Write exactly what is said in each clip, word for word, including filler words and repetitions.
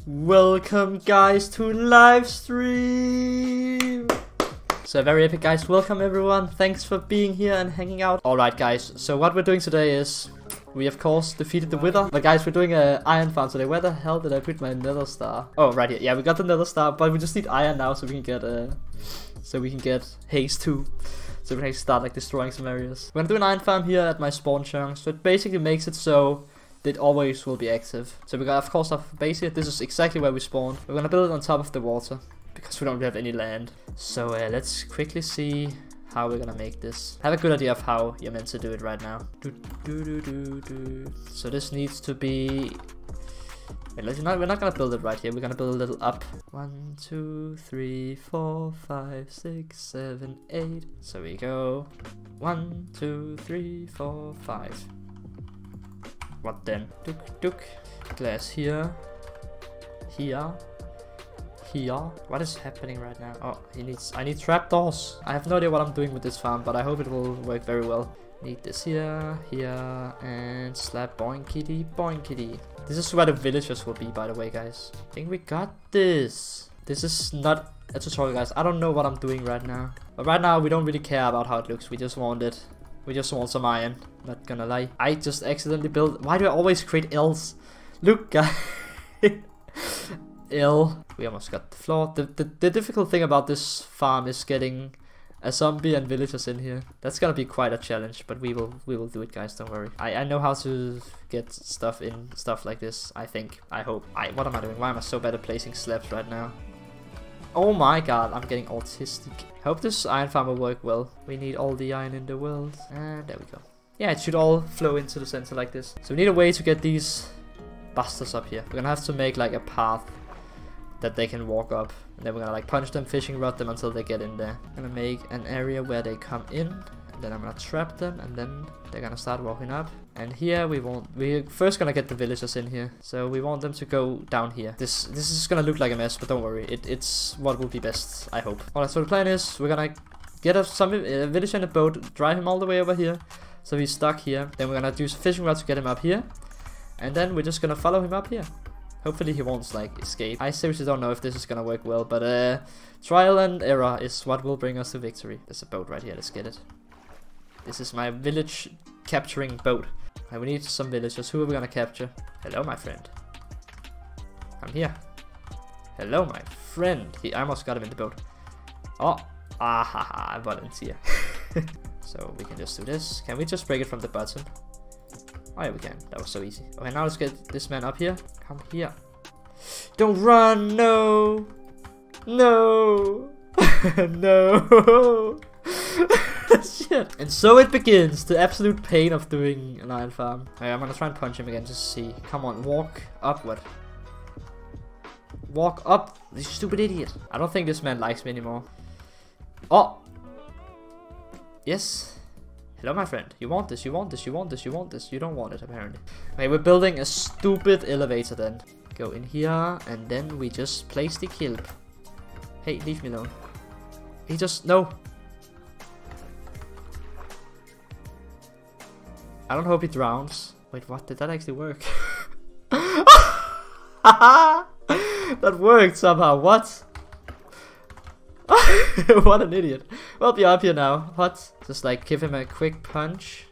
Welcome guys to live stream. So very epic guys, welcome everyone. Thanks for being here and hanging out. Alright guys, so what we're doing today is we of course defeated the Wither. But guys, we're doing a iron farm today. Where the hell did I put my nether star? Oh, right here. Yeah, we got the nether star, but we just need iron now so we can get uh so we can get haste too. So we can start like destroying some areas. We're gonna do an iron farm here at my spawn chunk. So it basically makes it so it always will be active. So we got of course our base here. This is exactly where we spawned. We're gonna build it on top of the water because we don't have any land. So uh, let's quickly see how we're gonna make this. I have a good idea of how you're meant to do it right now. Do, do, do, do, do. So this needs to be... Wait, let's not, we're not gonna build it right here. We're gonna build a little up. One, two, three, four, five, six, seven, eight. So we go. One, two, three, four, five. What then? Duk, duk. Glass here. Here. Here. What is happening right now? Oh, he needs. I need trapdoors. I have no idea what I'm doing with this farm, but I hope it will work very well. Need this here, here, and slap boinkity, boinkity. This is where the villagers will be, by the way, guys. I think we got this. This is not a tutorial, guys. I don't know what I'm doing right now. But right now, we don't really care about how it looks. We just want it. We just want some iron. Not gonna lie. I just accidentally built. Why do I always create L's? Look, guys. L. We almost got the floor. The, the the difficult thing about this farm is getting a zombie and villagers in here. That's gonna be quite a challenge, but we will we will do it, guys. Don't worry. I I know how to get stuff in stuff like this. I think. I hope. I what am I doing? Why am I so bad at placing slabs right now? Oh my god, I'm getting autistic. Hope this iron farm will work well. We need all the iron in the world. And there we go. Yeah, it should all flow into the center like this. So we need a way to get these bastards up here. We're gonna have to make like a path that they can walk up. And then we're gonna like punch them, fishing rod them until they get in there. I'm gonna make an area where they come in. And then I'm gonna trap them. And then they're gonna start walking up. And here we want... We're first gonna get the villagers in here. So we want them to go down here. This this is gonna look like a mess, but don't worry. It, it's what will be best, I hope. Alright, so the plan is we're gonna get a, some, a villager in a boat, drive him all the way over here. So he's stuck here. Then we're gonna use a fishing rod to get him up here. And then we're just gonna follow him up here. Hopefully he won't like escape. I seriously don't know if this is gonna work well, but uh, trial and error is what will bring us to victory. There's a boat right here, let's get it. This is my village capturing boat. And we need some villagers. Who are we gonna capture? Hello, my friend. I'm here. Hello, my friend. He, I almost got him in the boat. Oh, ah ha ha, I volunteer. So we can just do this. Can we just break it from the bottom? Oh yeah, we can. That was so easy. Okay, now let's get this man up here. Come here. Don't run, no. No. No. Shit. And so it begins, the absolute pain of doing an iron farm. Okay, I'm gonna try and punch him again just to see. Come on, walk upward. Walk up, you stupid idiot. I don't think this man likes me anymore. Oh. Yes. Hello, my friend. You want this, you want this, you want this, you want this. You don't want it, apparently. Okay, we're building a stupid elevator then. Go in here, and then we just place the kilp. Hey, leave me alone. He just... No. I don't hope he drowns. Wait, what? Did that actually work? That worked somehow. What? What an idiot. Well, be up here now. What? Just like give him a quick punch.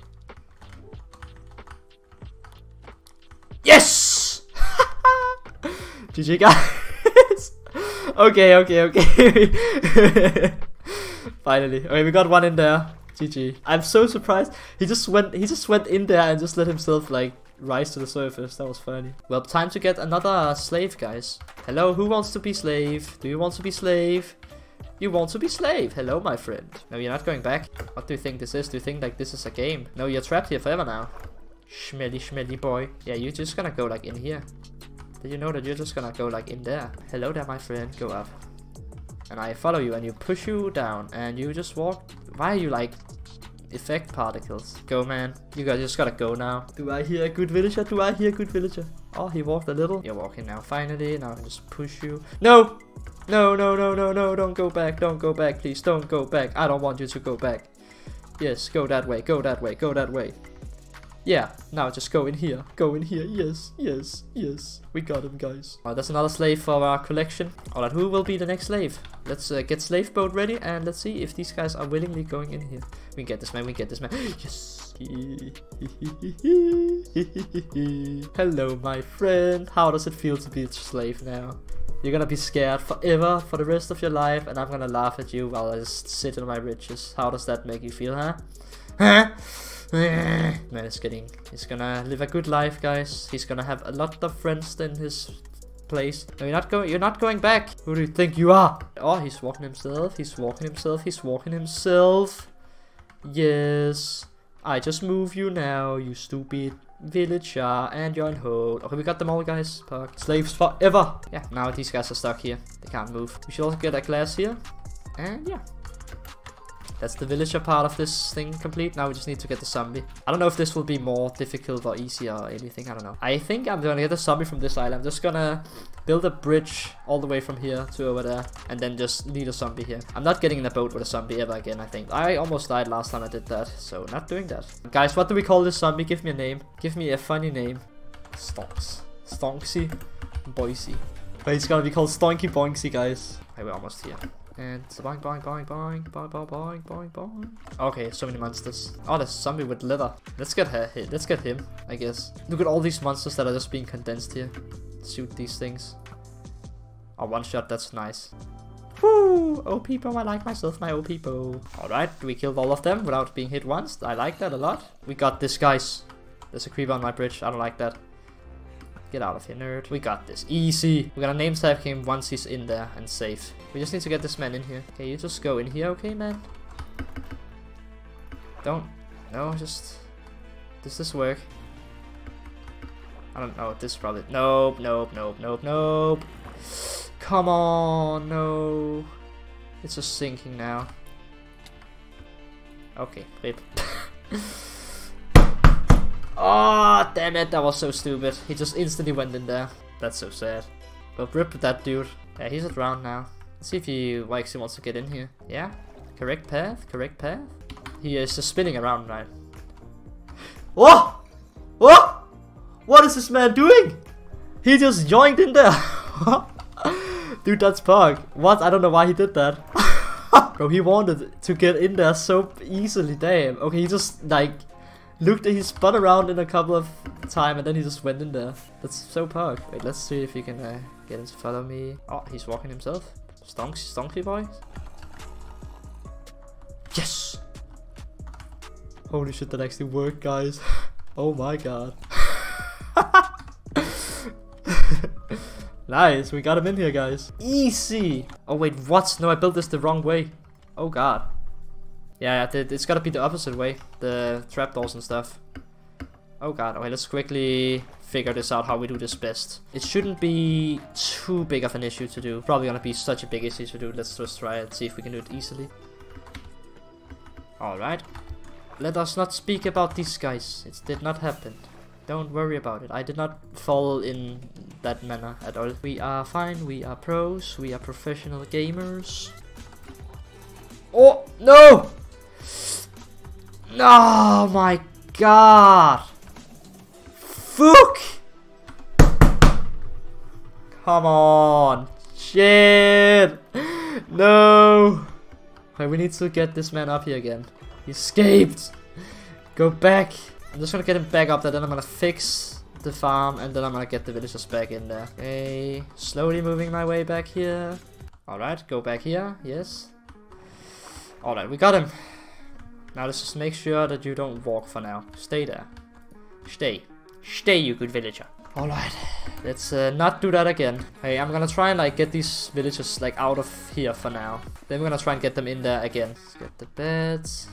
Yes! G G guys. Okay, okay, okay. Finally. Okay, we got one in there. G G. I'm so surprised. He just went he just went in there and just let himself like rise to the surface. That was funny. Well, time to get another slave, guys. Hello, who wants to be slave? Do you want to be slave? You want to be slave. Hello, my friend. No, you're not going back. What do you think this is? Do you think like this is a game? No, you're trapped here forever now. Schmelly, schmelly boy. Yeah, you're just gonna go like in here. Did you know that you're just gonna go like in there? Hello there, my friend. Go up. And I follow you and you push you down and you just walk. Why are you like effect particles? Go, man. You guys just gotta go now. Do I hear a good villager? Do I hear a good villager? Oh, he walked a little. You're walking now, finally. Now I can just push you. No! No, no, no, no, no. Don't go back. Don't go back, please. Don't go back. I don't want you to go back. Yes, go that way. Go that way. Go that way. Yeah, now just go in here. Go in here. Yes, yes, yes. We got him, guys. Oh, there's another slave for our collection. Alright, who will be the next slave? Let's uh, get slave boat ready and let's see if these guys are willingly going in here. We can get this man, we can get this man. Yes. Hello, my friend. How does it feel to be a slave now? You're gonna be scared forever for the rest of your life, and I'm gonna laugh at you while I just sit on my riches. How does that make you feel, huh? Huh? Man is getting, he's gonna live a good life, guys. He's gonna have a lot of friends in his place. No, you're not going, you're not going back. Who do you think you are? Oh, he's walking himself, he's walking himself, he's walking himself. Yes, I just move you now, you stupid villager, and you're on hold. Okay, we got them all, guys. Park. Slaves forever. Yeah, now these guys are stuck here. They can't move. We should also get a glass here. And yeah. That's the villager part of this thing complete. Now we just need to get the zombie. I don't know if this will be more difficult or easier or anything. I don't know. I think I'm gonna get the zombie from this island. I'm just gonna build a bridge all the way from here to over there. And then just lead a zombie here. I'm not getting in a boat with a zombie ever again, I think. I almost died last time I did that. So not doing that. Guys, what do we call this zombie? Give me a name. Give me a funny name. Stonks. Stonksy. Boise. But it's gonna be called Stonky Boinksy, guys. Okay, we're almost here. And boing boing boing boing boing boing boing boing boing. Okay, so many monsters. Oh, there's a zombie with leather. Let's get her. Let's get him, I guess. Look at all these monsters that are just being condensed here. Shoot these things. Oh, one shot. That's nice. Woo! Oh, people, I like myself, my old people. All right, we killed all of them without being hit once. I like that a lot. We got this, guys. There's a creeper on my bridge. I don't like that. Get out of here, nerd. We got this. Easy. We're gonna name tag him once he's in there and safe. We just need to get this man in here. Okay, you just go in here, okay, man? Don't. No, just... Does this work? I don't know. This probably... Nope, nope, nope, nope, nope. Come on, no. It's just sinking now. Okay, rip. Oh, damn it, that was so stupid. He just instantly went in there. That's so sad. But rip with that dude. Yeah, he's around now. Let's see if he actually wants to get in here. Yeah, correct path, correct path. He is just spinning around, right? Whoa! Whoa! What is this man doing? He just joined in there. Dude, that's Pug. What? I don't know why he did that. Bro, he wanted to get in there so easily, damn. Okay, he just, like... looked at his spun around in a couple of times and then he just went in there. That's so pug. Wait, let's see if he can uh, get him to follow me. Oh, he's walking himself. Stonks, stonky boy. Yes! Holy shit, that actually worked, guys. Oh my god. Nice, we got him in here, guys. Easy! Oh wait, what? No, I built this the wrong way. Oh god. Yeah, it's gotta be the opposite way. The trapdoors and stuff. Oh god, okay, let's quickly figure this out, how we do this best. It shouldn't be too big of an issue to do. Probably gonna be such a big issue to do. Let's just try it, see if we can do it easily. Alright. Let us not speak about these guys. It did not happen. Don't worry about it. I did not fall in that manner at all. We are fine, we are pros, we are professional gamers. Oh, no! Oh my god! Fuck! Come on! Shit! No! Okay, we need to get this man up here again. He escaped! Go back! I'm just gonna get him back up there, then I'm gonna fix the farm, and then I'm gonna get the villagers back in there. Okay, slowly moving my way back here. Alright, go back here, yes. Alright, we got him. Now let's just make sure that you don't walk for now. Stay there. Stay. Stay, you good villager. Alright, let's uh, not do that again. Hey, I'm gonna try and like get these villagers like out of here for now. Then we're gonna try and get them in there again. Let's get the beds.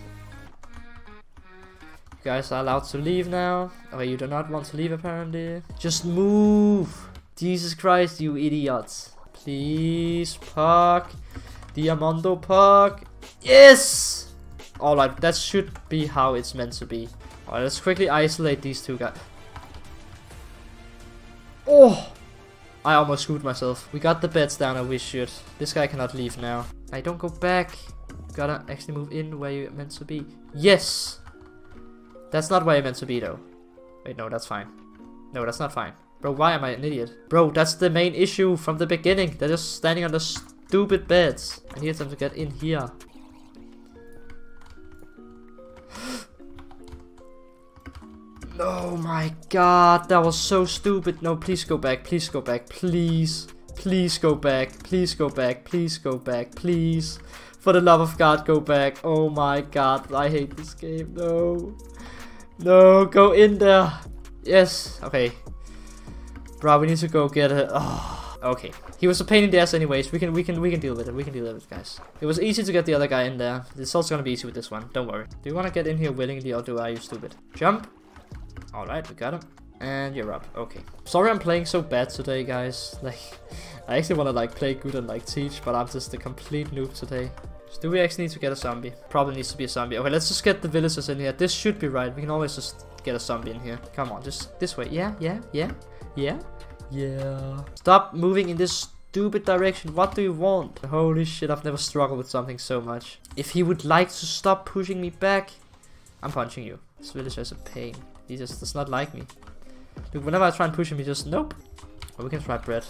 You guys are allowed to leave now. Okay, you do not want to leave apparently. Just move. Jesus Christ, you idiots. Please, park. Diamondo park. Yes! Alright, that should be how it's meant to be. Alright, let's quickly isolate these two guys. Oh! I almost screwed myself. We got the beds down and we should. This guy cannot leave now. I don't go back. Gotta actually move in where you're meant to be. Yes! That's not where you're meant to be though. Wait, no, that's fine. No, that's not fine. Bro, why am I an idiot? Bro, that's the main issue from the beginning. They're just standing on the stupid beds. I need them to get in here. Oh my god, that was so stupid. No, please go back. Please go back. Please. Please go back. Please go back. Please go back. Please. For the love of God, go back. Oh my god, I hate this game. No. No, go in there. Yes. Okay. Bro, we need to go get it. Oh, okay. He was a pain in the ass anyways. We can we can we can deal with it. We can deal with it, guys. It was easy to get the other guy in there. It's also gonna be easy with this one. Don't worry. Do you wanna get in here willingly or do I, you stupid? Jump. Alright, we got him. And you're up. Okay. Sorry I'm playing so bad today, guys. Like, I actually wanna like play good and like teach, but I'm just a complete noob today. So do we actually need to get a zombie? Probably needs to be a zombie. Okay, let's just get the villagers in here. This should be right. We can always just get a zombie in here. Come on, just this way. Yeah, yeah, yeah, yeah, yeah. Stop moving in this stupid direction. What do you want? Holy shit, I've never struggled with something so much. If he would like to stop pushing me back, I'm punching you. This villager is a pain. He just does not like me. Look, whenever I try and push him, he just, nope. Well, we can try bread.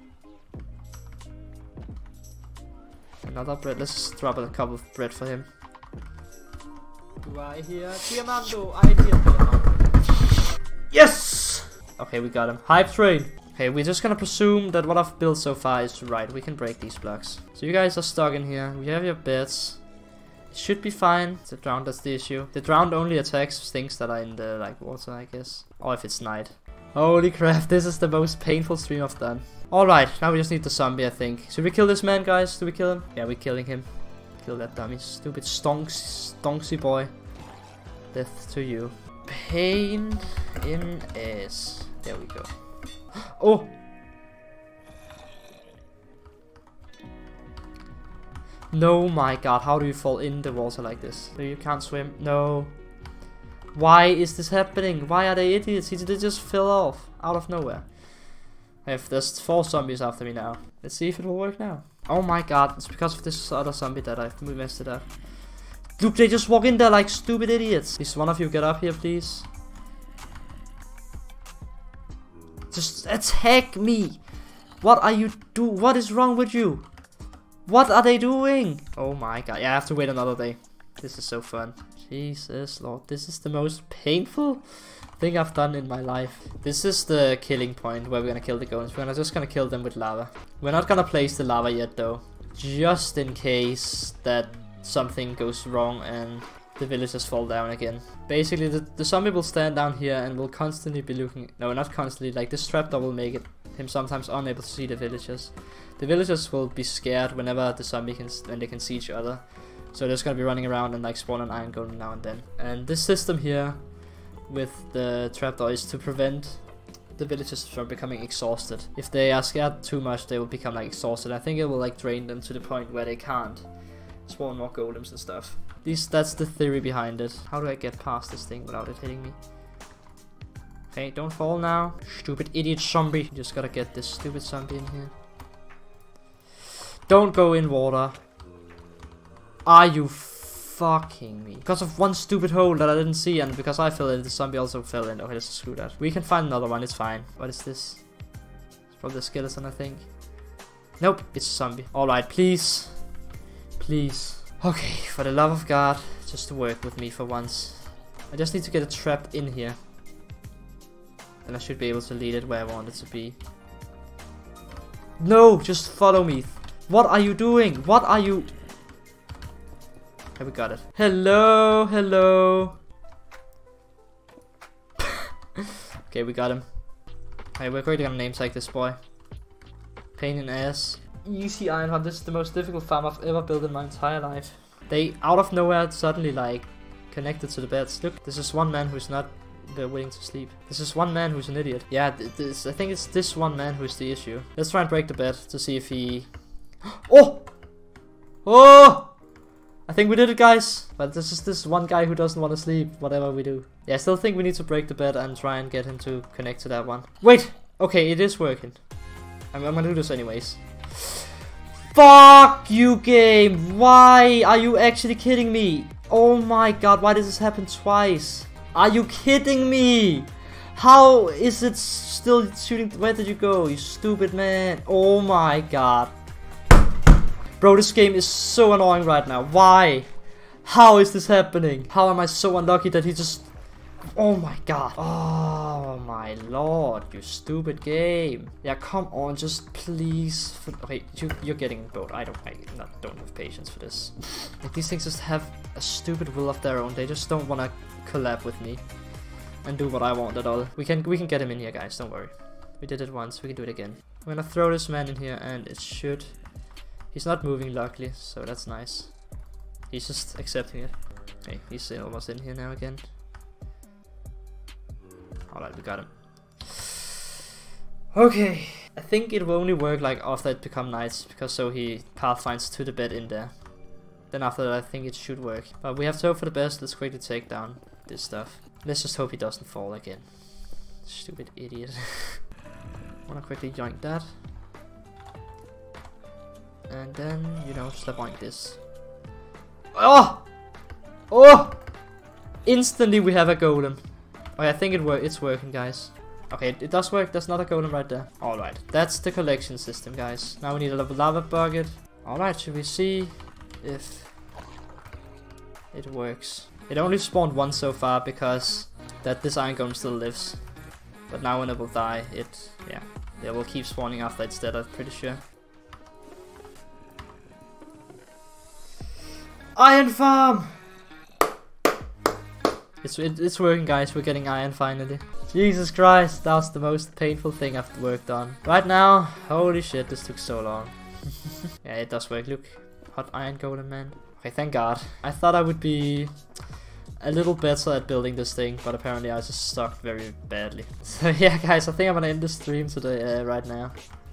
Another bread. Let's just drop a couple of bread for him. Do I hear Diamando? I hear Diamando. Yes! Okay, we got him. Hype train. Okay, we're just gonna presume that what I've built so far is right. We can break these blocks. So you guys are stuck in here. We have your beds. It should be fine. The drowned, that's the issue. The drowned only attacks things that are in the like water, I guess. Or if it's night. Holy crap, this is the most painful stream I've done. Alright, now we just need the zombie, I think. Should we kill this man, guys? Do we kill him? Yeah, we're killing him. Kill that dummy. Stupid stonks, stonksy boy. Death to you. Pain in ass. There we go. Oh! No, my god, how do you fall in the water like this? So you can't swim? No. Why is this happening? Why are they idiots? They just fell off out of nowhere. I have there's four zombies after me now. Let's see if it will work now. Oh my god, it's because of this other zombie that I've messed it up. Look, they just walk in there like stupid idiots. Please, one of you get up here, please. Just attack me. What are you do? What is wrong with you? What are they doing? Oh my god. Yeah, I have to wait another day. This is so fun. Jesus Lord. This is the most painful thing I've done in my life. This is the killing point where we're gonna kill the golems. We're gonna just gonna kill them with lava. We're not gonna place the lava yet though. Just in case that something goes wrong and the villagers fall down again. Basically the, the zombie will stand down here and will constantly be looking. No, not constantly. Like this trapdoor will make it him sometimes unable to see the villagers. The villagers will be scared whenever the zombie can, when they can see each other. So they're just gonna be running around and like spawn an iron golem now and then. And this system here with the trapdoor is to prevent the villagers from becoming exhausted. If they are scared too much, they will become like exhausted. I think it will like drain them to the point where they can't spawn more golems and stuff. These, that's the theory behind it. How do I get past this thing without it hitting me? Okay, don't fall now. Stupid idiot zombie. You just gotta get this stupid zombie in here. Don't go in water. Are you fucking me? Because of one stupid hole that I didn't see and because I fell in, the zombie also fell in. Okay, let's just screw that. We can find another one, it's fine. What is this? It's probably a skeleton, I think. Nope, it's a zombie. Alright, please. Please. Okay, for the love of God, just work with me for once. I just need to get a trap in here. Then I should be able to lead it where I want it to be. No, just follow me. What are you doing? What are you... Okay, we got it. Hello, hello. Okay, we got him. Hey, we're going to name tag this boy. Pain in ass. Easy iron hunt. This is the most difficult farm I've ever built in my entire life. They, out of nowhere, suddenly like connected to the beds. Look, this is one man who's not uh, willing to sleep. This is one man who's an idiot. Yeah, th this, I think it's this one man who's the issue. Let's try and break the bed to see if he... Oh! Oh! I think we did it, guys. But this is this one guy who doesn't want to sleep, whatever we do. Yeah, I still think we need to break the bed and try and get him to connect to that one. Wait! Okay, it is working. I'm, I'm gonna do this anyways. Fuck you, game! Why are you actually kidding me? Oh my god, why did this happen twice? Are you kidding me? How is it still shooting? Where did you go, you stupid man? Oh my god. Bro, this game is so annoying right now. Why? How is this happening? How am I so unlucky that he just... Oh my god. Oh my lord, you stupid game. Yeah, come on, just please. Okay, you, you're getting bored. I don't, I not, don't have patience for this. Like, these things just have a stupid will of their own. They just don't want to collab with me and do what I want at all. We can, we can get him in here, guys. Don't worry. We did it once. We can do it again. I'm gonna throw this man in here, and it should. He's not moving, luckily, so that's nice. He's just accepting it. Okay, he's almost in here now again. Alright, we got him. Okay. I think it will only work like after it become nights, because so he pathfinds to the bed in there. Then after that I think it should work. But we have to hope for the best. Let's quickly take down this stuff. Let's just hope he doesn't fall again. Stupid idiot. Wanna quickly yoink that. And then, you know, slap yoink this. Oh! Oh! Instantly we have a golem. Okay, I think it wor it's working, guys. Okay, it, it does work. There's not a golem right there. Alright, that's the collection system, guys. Now we need a lava bucket. Alright, should we see if it works? It only spawned once so far because that this iron golem still lives. But now when it will die, it, yeah, it will keep spawning after it's dead, I'm pretty sure. Iron farm! It's, it, it's working, guys. We're getting iron finally. Jesus Christ, that was the most painful thing I've worked on. Right now, holy shit, this took so long. Yeah, it does work. Look, hot iron golem, man. Okay, thank God. I thought I would be a little better at building this thing, but apparently I just sucked very badly. So yeah, guys, I think I'm gonna end the stream today uh, right now.